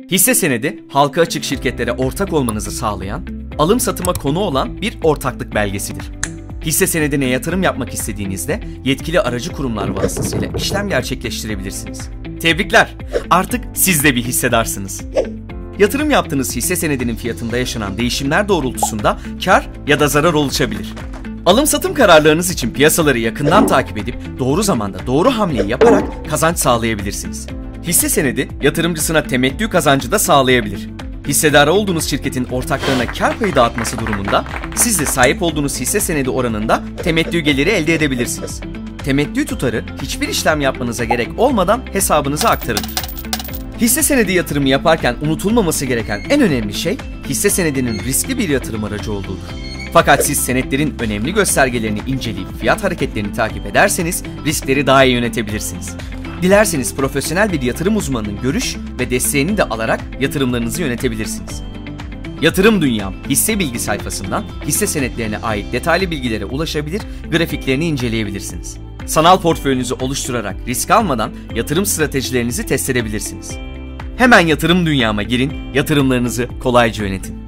Hisse senedi, halka açık şirketlere ortak olmanızı sağlayan, alım satıma konu olan bir ortaklık belgesidir. Hisse senedine yatırım yapmak istediğinizde yetkili aracı kurumlar vasıtasıyla işlem gerçekleştirebilirsiniz. Tebrikler! Artık siz de bir hissedarsınız. Yatırım yaptığınız hisse senedinin fiyatında yaşanan değişimler doğrultusunda kar ya da zarar oluşabilir. Alım-satım kararlarınız için piyasaları yakından takip edip doğru zamanda doğru hamleyi yaparak kazanç sağlayabilirsiniz. Hisse senedi yatırımcısına temettü kazancı da sağlayabilir. Hissedarı olduğunuz şirketin ortaklarına kar payı dağıtması durumunda siz de sahip olduğunuz hisse senedi oranında temettü geliri elde edebilirsiniz. Temettü tutarı hiçbir işlem yapmanıza gerek olmadan hesabınıza aktarılır. Hisse senedi yatırımı yaparken unutulmaması gereken en önemli şey hisse senedinin riskli bir yatırım aracı olduğudur. Fakat siz senetlerin önemli göstergelerini inceleyip fiyat hareketlerini takip ederseniz riskleri daha iyi yönetebilirsiniz. Dilerseniz profesyonel bir yatırım uzmanının görüş ve desteğini de alarak yatırımlarınızı yönetebilirsiniz. Yatırım Dünyam hisse bilgi sayfasından hisse senetlerine ait detaylı bilgilere ulaşabilir, grafiklerini inceleyebilirsiniz. Sanal portföyünüzü oluşturarak risk almadan yatırım stratejilerinizi test edebilirsiniz. Hemen Yatırım Dünyam'a girin, yatırımlarınızı kolayca yönetin.